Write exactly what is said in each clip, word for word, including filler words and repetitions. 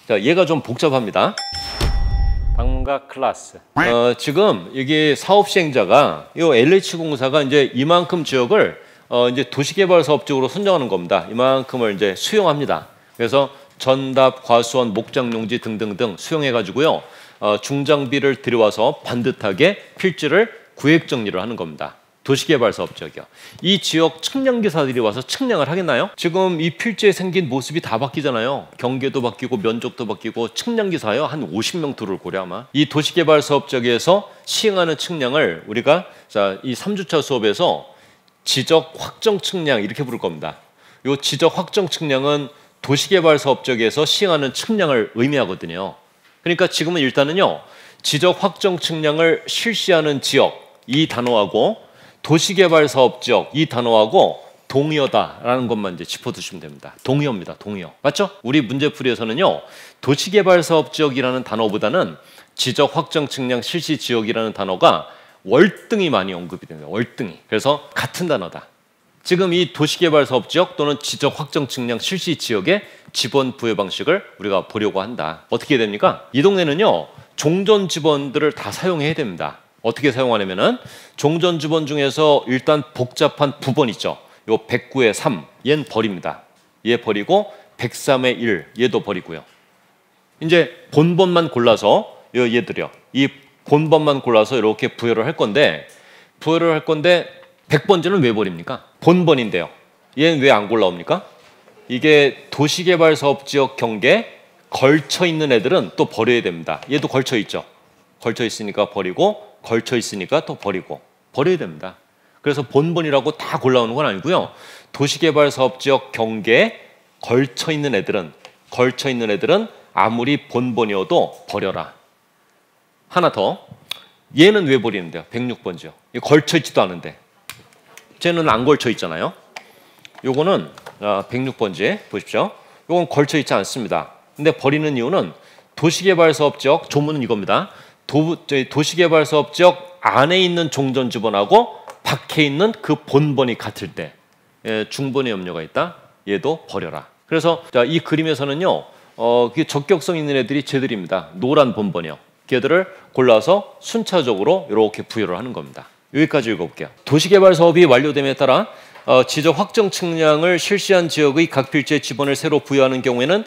자, 얘가 좀 복잡합니다. 방문가 클래스. 어, 지금 이게 사업 시행자가 이 엘에이치공사가 이제 이만큼 지역을 어, 이제 도시개발 사업 지역으로 선정하는 겁니다. 이만큼을 이제 수용합니다. 그래서 전답, 과수원, 목장용지 등등등 수용해 가지고요. 어, 중장비를 들여와서 반듯하게 필지를 구획 정리를 하는 겁니다. 도시개발 사업 지역이요. 이 지역 측량기사들이 와서 측량을 하겠나요? 지금 이 필지에 생긴 모습이 다 바뀌잖아요. 경계도 바뀌고 면적도 바뀌고 측량기사요 한 오십 명 들어올 거래 아마. 이 도시개발 사업 지역에서 시행하는 측량을 우리가 자, 이 삼 주차 수업에서 지적 확정 측량 이렇게 부를 겁니다. 이 지적 확정 측량은 도시개발 사업 지역에서 시행하는 측량을 의미하거든요. 그러니까 지금은 일단은요. 지적 확정 측량을 실시하는 지역 이 단어하고 도시개발 사업 지역 이 단어하고 동의어다라는 것만 이제 짚어두시면 됩니다. 동의어입니다. 동의어. 맞죠? 우리 문제풀이에서는요. 도시개발 사업 지역이라는 단어보다는 지적 확정 측량 실시 지역이라는 단어가 월등히 많이 언급이 됩니다. 월등히. 그래서 같은 단어다. 지금 이 도시개발 사업 지역 또는 지적 확정 측량 실시 지역의 지번 부여 방식을 우리가 보려고 한다. 어떻게 됩니까? 이 동네는요. 종전 지번들을 다 사용해야 됩니다. 어떻게 사용하냐면은 종전 지번 중에서 일단 복잡한 부번 있죠. 요 백구의 삼, 얘는 버립니다. 얘 버리고 백삼의 일, 얘도 버리고요. 이제 본번만 골라서 요 얘들이요. 이 본번만 골라서 이렇게 부여를 할 건데 부여를 할 건데 백 번째는 왜 버립니까? 본번인데요. 얘는 왜 안 골라옵니까? 이게 도시개발 사업 지역 경계에 걸쳐 있는 애들은 또 버려야 됩니다. 얘도 걸쳐 있죠. 걸쳐 있으니까 버리고 걸쳐 있으니까 또 버리고 버려야 됩니다. 그래서 본번이라고 다 골라오는 건 아니고요. 도시개발 사업 지역 경계에 걸쳐 있는 애들은 걸쳐 있는 애들은 아무리 본번이어도 버려라. 하나 더. 얘는 왜 버리는데요? 백육 번지요. 이거 걸쳐 있지도 않은데. 쟤는 안 걸쳐 있잖아요. 요거는 백육 번지 보십시오. 요건 걸쳐 있지 않습니다. 근데 버리는 이유는 도시개발 사업 지역 조문은 이겁니다. 도, 도시개발 사업 지역 안에 있는 종전 지번하고 밖에 있는 그 본번이 같을 때 예, 중번의 염려가 있다. 얘도 버려라. 그래서 자, 이 그림에서는요. 어, 적격성 있는 애들이 쟤들입니다. 노란 본번이요. 걔들을 골라서 순차적으로 이렇게 부여를 하는 겁니다. 여기까지 읽어볼게요. 도시개발 사업이 완료됨에 따라 어, 지적 확정 측량을 실시한 지역의 각 필지의 지번을 새로 부여하는 경우에는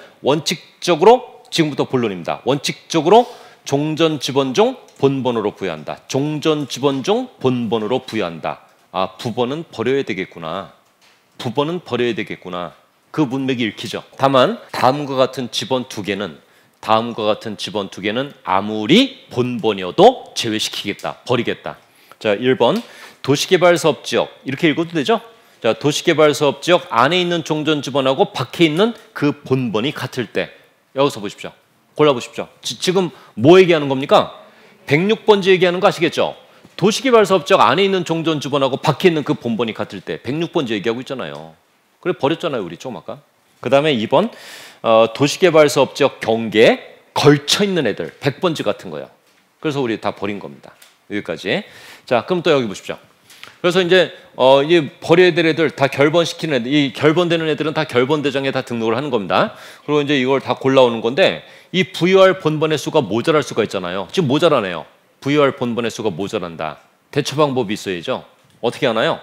원칙적으로 지금부터 본론입니다. 원칙적으로 종전 지번 중 본번으로 부여한다. 종전 지번 중 본번으로 부여한다. 아, 부번은 버려야 되겠구나. 부번은 버려야 되겠구나. 그 문맥이 읽히죠. 다만 다음과 같은 지번 두 개는 다음과 같은 지번 두 개는 아무리 본번이어도 제외시키겠다. 버리겠다. 자, 일 번 도시개발 사업 지역 이렇게 읽어도 되죠? 자, 도시개발 사업 지역 안에 있는 종전 지번하고 밖에 있는 그 본번이 같을 때 여기서 보십시오. 골라보십시오. 지, 지금 뭐 얘기하는 겁니까? 백육 번지 얘기하는 거 아시겠죠? 도시개발 사업 지역 안에 있는 종전 지번하고 밖에 있는 그 본번이 같을 때 백육 번지 얘기하고 있잖아요. 그래 버렸잖아요. 우리 좀 아까. 그 다음에 이 번 어, 도시개발 사업 지역 경계에 걸쳐 있는 애들 백 번지 같은 거예요. 그래서 우리 다 버린 겁니다. 여기까지. 자, 그럼 또 여기 보십시오. 그래서 이제 어, 이 버려야 될 애들 다 결번시키는 애들, 이 결번되는 애들은 다 결번대장에 다 등록을 하는 겁니다. 그리고 이제 이걸 다 골라오는 건데 이 부여할 본번의 수가 모자랄 수가 있잖아요. 지금 모자라네요. 부여할 본번의 수가 모자란다. 대처 방법이 있어야죠. 어떻게 하나요?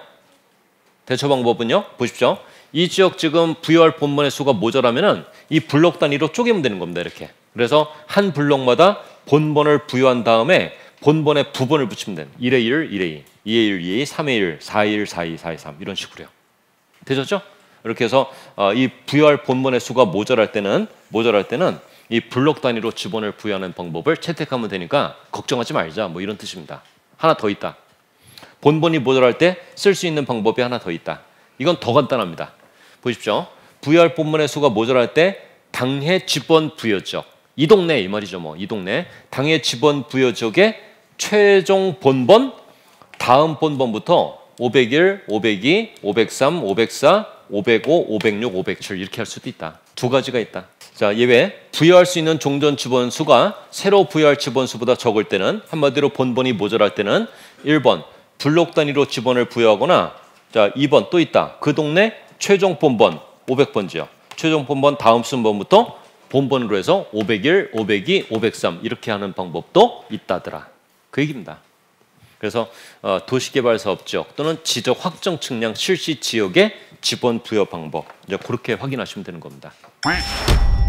대처 방법은요. 보십시오. 이 지역 지금 부여할 본번의 수가 모자라면은 이 블록 단위로 쪼개면 되는 겁니다. 이렇게. 그래서 한 블록마다 본번을 부여한 다음에 본번에 부번을 붙이면 돼요. 일의 일, 일의 이, 이의 일, 이의 이, 삼의 일, 사의 일, 사의 이, 사의 삼 이런 식으로요. 되셨죠? 이렇게 해서 어, 이 부여할 본번의 수가 모자랄 때는 모자랄 때는 이 블록 단위로 지번을 부여하는 방법을 채택하면 되니까 걱정하지 말자. 뭐 이런 뜻입니다. 하나 더 있다. 본번이 모자랄 때 쓸 수 있는 방법이 하나 더 있다. 이건 더 간단합니다. 보십시오. 부여할 본번의 수가 모자랄 때 당해 지번 부여적. 이 동네 이 말이죠. 뭐 이 동네 당해 지번 부여적의 최종 본번 다음 본번부터 오백일, 오백이, 오백삼, 오백사, 오백오, 오백육, 오백칠 이렇게 할 수도 있다. 두 가지가 있다. 자, 예외 부여할 수 있는 종전 지번 수가 새로 부여할 지번 수보다 적을 때는 한마디로 본번이 모자랄 때는 일 번 블록 단위로 지번을 부여하거나 자, 이 번 또 있다. 그 동네 최종 본번 오백 번지요. 최종 본번 다음 순번부터 본번으로 해서 오백일, 오백이, 오백삼 이렇게 하는 방법도 있다더라. 그 얘기입니다. 그래서 어, 도시개발사업지역 또는 지적 확정 측량 실시 지역의 지번 부여 방법 이제 그렇게 확인하시면 되는 겁니다.